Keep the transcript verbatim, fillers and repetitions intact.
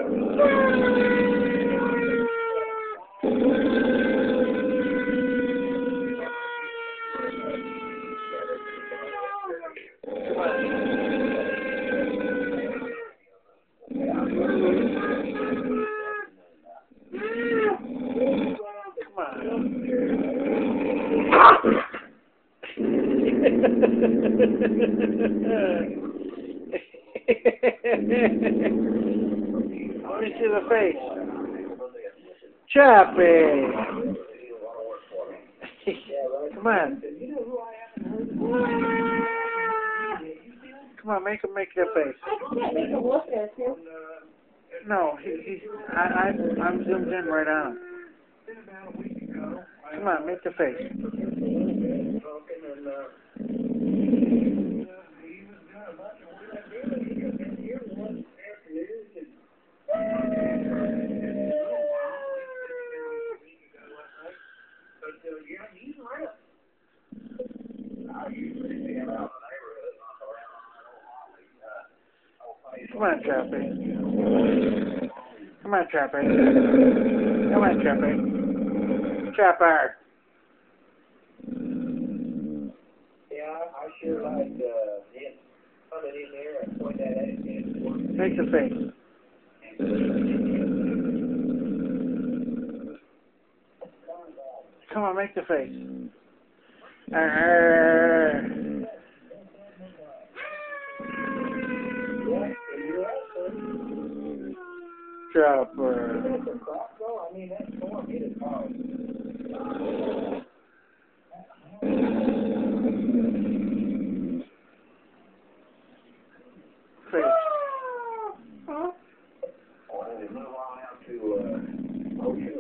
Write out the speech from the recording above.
Let me see the face. Chappie! Come on. Come on, make him make that face. No, he, he, I, I, I'm zoomed in right on him. Come on, make the face. Come on, Chappie. Come on, Chappie. Come on, Chappie. Chapper. Yeah, I sure like uh, him coming in there and point that at him. Make the face. Come on, make the face. Arr. Chopper. I mean, that storm hit us hard. Face. Wanted to move on out to uh, Ocean